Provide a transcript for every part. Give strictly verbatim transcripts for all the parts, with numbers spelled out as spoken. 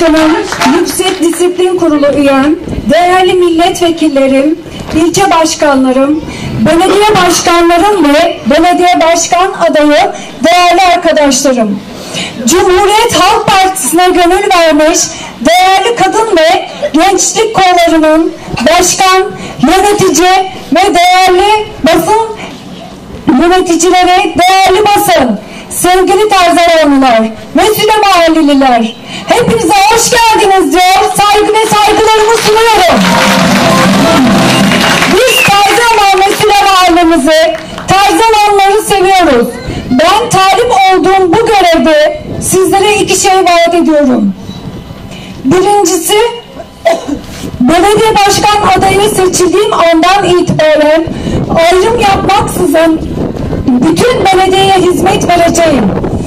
Başkanım, Yüksek Disiplin Kurulu üyem, değerli milletvekillerim, ilçe başkanlarım, belediye başkanlarım ve belediye başkan adayı değerli arkadaşlarım. Cumhuriyet Halk Partisi'ne gönül vermiş değerli kadın ve gençlik kollarının başkan, yönetici ve değerli basın yöneticileri, değerli basın, sevgili Tarzanoğlular ve Süle Mahalleliler, hepinize hoş geldiniz diyor, saygı ve saygılarımı sunuyorum. Biz Tarzanoğlu ve Süle Mahallemizi, Tarzanoğluları seviyoruz. Ben talip olduğum bu görevde sizlere iki şey vaat ediyorum. Birincisi, belediye başkan adayı seçildiğim andan itibaren ayrım yapmaksızın bütün belediyeye hizmet vereceğim.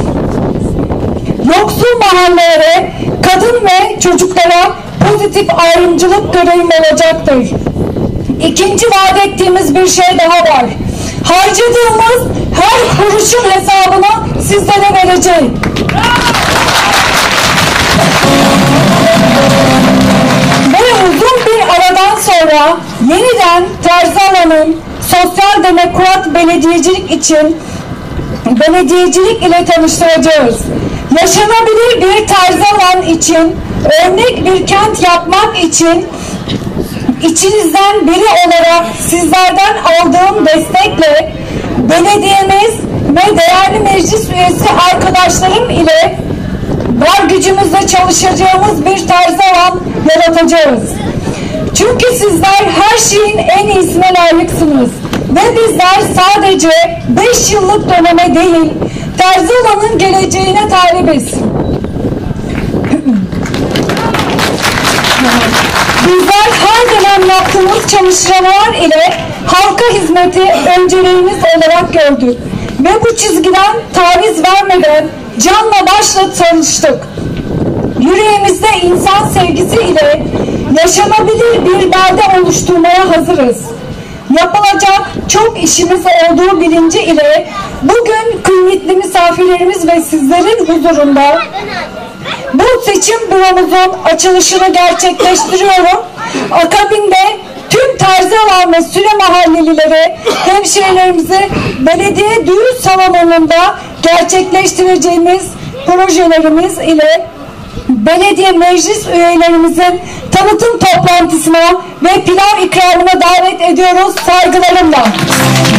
Yoksul mahallelere, kadın ve çocuklara pozitif ayrımcılık görevim olacaktır. İkinci vaat ettiğimiz bir şey daha var. Harcadığımız her kuruşun hesabını sizlere vereceğim. Ve uzun bir aradan sonra yeniden Tarzanoğlu'nun sosyal demokrat belediyecilik için belediyecilik ile tanıştıracağız. Yaşanabilir bir Tarzanoğlu için, örnek bir kent yapmak için içinizden biri olarak sizlerden aldığım destekle belediyemiz ve değerli meclis üyesi arkadaşlarım ile var gücümüzle çalışacağımız bir Tarzanoğlu yaratacağız. Çünkü sizler her şeyin en iyisine layıksınız. Ve bizler sadece beş yıllık döneme değil, Tarzanoğlu'nun geleceğine talibiz. Bizler her dönem yaptığımız çalışmalar ile halka hizmeti önceliğimiz olarak gördük. Ve bu çizgiden taviz vermeden canla başla çalıştık. Yüreğimizde insan sevgisi ile yaşanabilir bir belde oluşturmaya hazırız. Yapılacak çok işimiz olduğu bilinci ile bugün kıymetli misafirlerimiz ve sizlerin huzurunda bu seçim büromuzun açılışını gerçekleştiriyorum. Akabinde tüm Tarzanoğlu ve Süle Mahallelileri, hemşehrilerimizi belediye düğün salonunda gerçekleştireceğimiz projelerimiz ile belediye meclis üyelerimizin tanıtım toplantısına ve pilav ikramına davet ediyoruz saygılarımla.